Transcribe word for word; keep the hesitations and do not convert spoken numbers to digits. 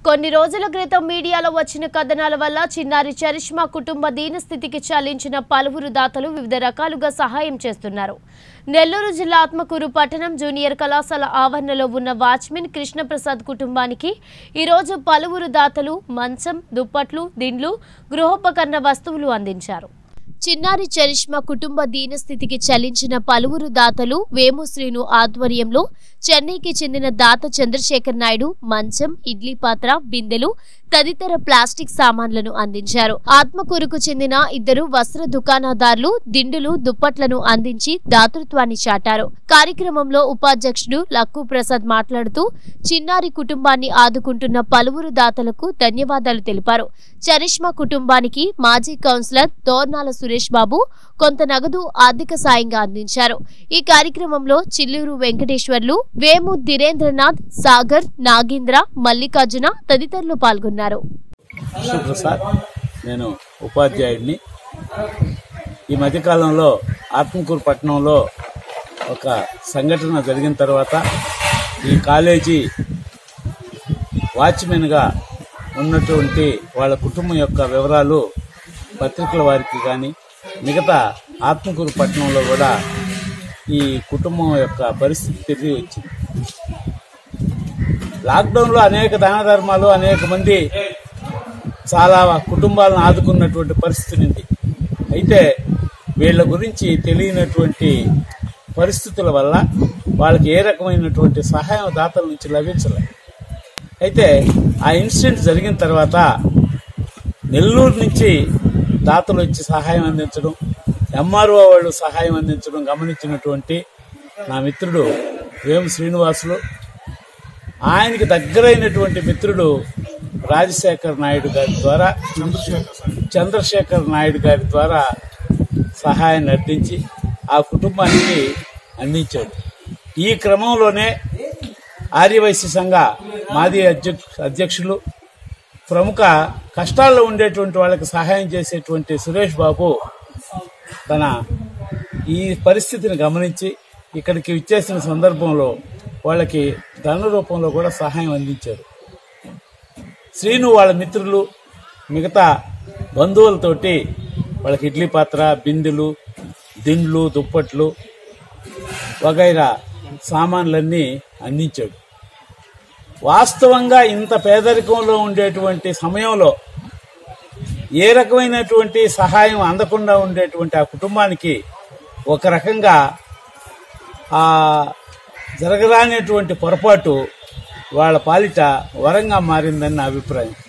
కొన్ని రోజుల క్రితం మీడియాలో వచ్చిన కథనాల వల్ల చిన్నారి చరిష్మా కుటుంబ దీనస్థితికి చలించిన పలువురు దాతలు వివిధ రకాలుగా సహాయం చేస్తున్నారు. నెల్లూరు జిల్లా ఆత్మకూరు పట్టణం జూనియర్ కళాశాల ఆవరణలో ఉన్న వాచ్మెన్ కృష్ణప్రసాద్ కుటుంబానికి ఈరోజు పలువురు దాతలు మంచం, దుప్పట్లు, దిండ్లు, గృహోపకరణ వస్తువులు అందించారు. చిన్నారి చరిష్మా కుటుంబ దీనస్థితికి చలించిన పలువురు దాతలు వేము శ్రీను ఆధ్వర్యంలో చెన్నైకి చెందిన దాత చంద్రశేఖర్ నాయుడు మంచం, ఇడ్లీ పాత్ర, బిందెలు తదితర ప్లాస్టిక్ సామాన్లను అందించారు. ఆత్మకూరుకు చెందిన ఇద్దరు వస్త్ర దుకాణదారులు దిండులు, దుప్పట్లను అందించి దాతృత్వాన్ని చాటారు. కార్యక్రమంలో ఉపాధ్యక్షుడు లక్కు ప్రసాద్ మాట్లాడుతూ చిన్నారి కుటుంబాన్ని ఆదుకుంటున్న పలువురు దాతలకు ధన్యవాదాలు తెలిపారు. చరిష్మా కుటుంబానికి మాజీ కౌన్సిలర్ దోర్నాల సురేష్ బాబు కొంత నగదు ఆర్థిక సాయంగా అందించారు. ఈ కార్యక్రమంలో చిల్లూరు వెంకటేశ్వర్లు, వేము ధీరేంద్రనాథ్, సాగర్, నాగేంద్ర, మల్లికార్జున తదితరులు పాల్గొన్నారు. నేను ఉపాధ్యాయుడిని. ఈ మధ్యకాలంలో ఆత్మకూరు పట్టణంలో ఒక సంఘటన జరిగిన తర్వాత ఈ కాలేజీ వాచ్మెన్గా ఉన్నటువంటి వాళ్ళ కుటుంబం యొక్క వివరాలు పత్రికల వారికి కానీ మిగతా ఆత్మకూరు పట్టణంలో కూడా ఈ కుటుంబం యొక్క పరిస్థితి తిరిగి వచ్చింది. లాక్డౌన్లో అనేక దాన ధర్మాలు, అనేక మంది చాలా కుటుంబాలను ఆదుకున్నటువంటి పరిస్థితి ఉంది. అయితే వీళ్ళ గురించి తెలియనటువంటి పరిస్థితుల వల్ల వాళ్ళకి ఏ రకమైనటువంటి సహాయం దాతల నుంచి లభించలేదు. అయితే ఆ ఇన్సిడెంట్ జరిగిన తర్వాత నెల్లూరు నుంచి దాతలు వచ్చి సహాయం అందించడం, ఎంఆర్ఓ వాళ్ళు సహాయం అందించడం గమనించినటువంటి నా మిత్రుడు వేము శ్రీనివాసులు, ఆయనకి దగ్గరైనటువంటి మిత్రుడు రాజశేఖర్ నాయుడు గారి ద్వారా చంద్రశేఖర్ నాయుడు గారి ద్వారా సహాయాన్ని అందించి ఆ కుటుంబానికి అందించాడు. ఈ క్రమంలోనే ఆర్యవైశ్య సంఘ మాజీ అధ్యక్షులు, ప్రముఖ కష్టాల్లో ఉండేటువంటి వాళ్ళకి సహాయం చేసేటువంటి సురేష్ బాబు తన ఈ పరిస్థితిని గమనించి ఇక్కడికి విచ్చేసిన సందర్భంలో వాళ్ళకి ధన రూపంలో కూడా సహాయం అందించారు. శ్రీను వాళ్ళ మిత్రులు, మిగతా బంధువులతోటి వాళ్ళకి ఇడ్లీ పాత్ర, బిందెలు, దిండ్లు, దుప్పట్లు వగైరా సామాన్లన్నీ అందించాడు. వాస్తవంగా ఇంత పేదరికంలో ఉండేటువంటి సమయంలో ఏ రకమైనటువంటి సహాయం అందకుండా ఉండేటువంటి ఆ కుటుంబానికి ఒక రకంగా ఆ జరగరానటువంటి పొరపాటు వాళ్ళ పాలిట వరంగా మారిందని నా అభిప్రాయం.